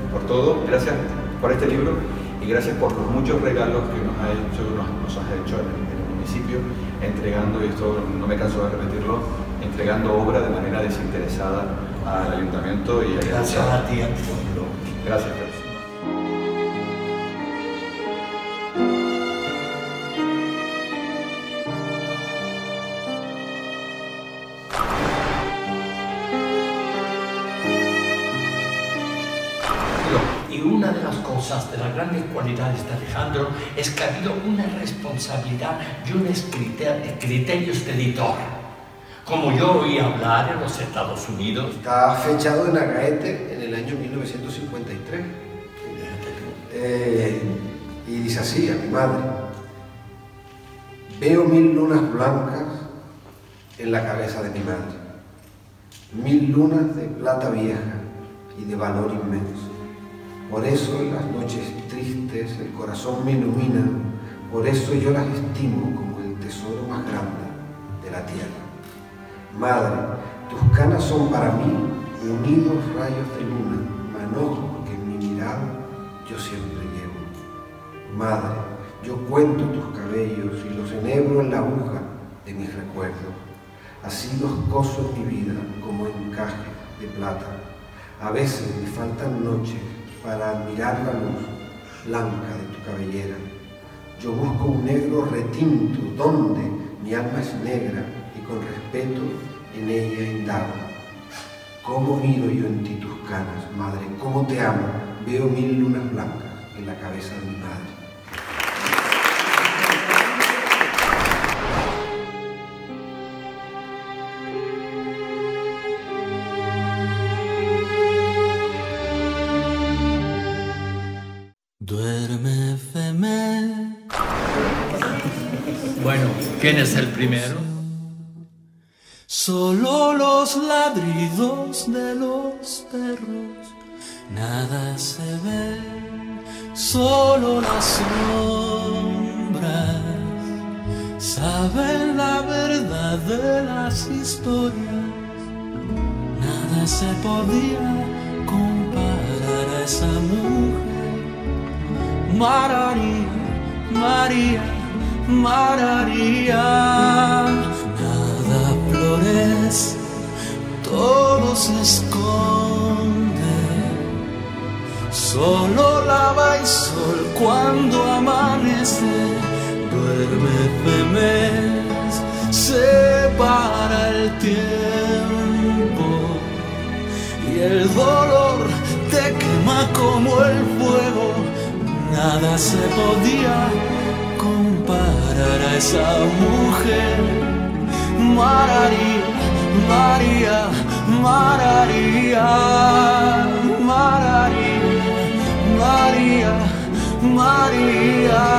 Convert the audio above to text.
por todo, gracias por este libro y gracias por los muchos regalos que nos has hecho en el municipio, entregando, y esto no me canso de repetirlo, entregando obra de manera desinteresada al ayuntamiento y al Gracias a ti, Antonio. Gracias, Pérez. Y una de las cosas, de las grandes cualidades de Alejandro, es que ha habido una responsabilidad y unos criterios de editor. Como yo oí hablar en los Estados Unidos. Está fechado en Agaete en el año 1953. Y dice así a mi madre: veo 1000 lunas blancas en la cabeza de mi madre, 1000 lunas de plata vieja y de valor inmenso. Por eso en las noches tristes el corazón me ilumina, por eso yo las estimo como el tesoro más grande de la tierra. Madre, tus canas son para mí unidos rayos de luna, manojos que en mi mirada yo siempre llevo. Madre, yo cuento tus cabellos y los enhebro en la aguja de mis recuerdos. Así los coso en mi vida como encaje de plata. A veces me faltan noches para admirar la luz blanca de tu cabellera. Yo busco un negro retinto donde mi alma es negra y con respeto en ella indago. ¿Cómo miro yo en ti tus canas, madre? ¿Cómo te amo? Veo 1000 lunas blancas en la cabeza de mi madre. Duerme, Feme. Bueno, ¿quién es el primero? Solo los ladridos de los perros, nada se ve, solo las sombras saben la verdad de las historias. Nada se podía comparar a esa mujer. María, María, María. Nada florece, todo se esconde. Solo lava el sol cuando amanece. Duerme, Femes, separa el tiempo y el dolor te quema como el fuego. Nada se podía comparar a esa mujer. María, María, María, María, María, María.